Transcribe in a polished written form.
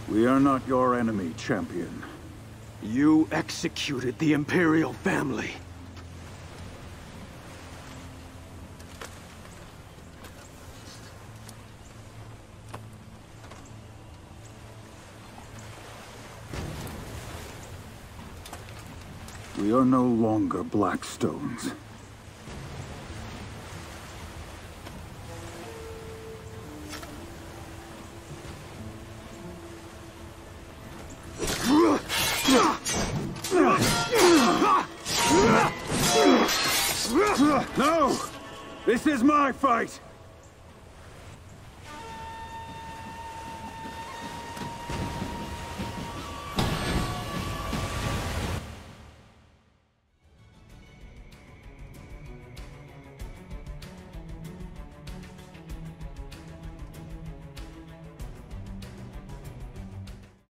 We are not your enemy, champion. You executed the Imperial family. We are no longer Blackstones. No! This is my fight!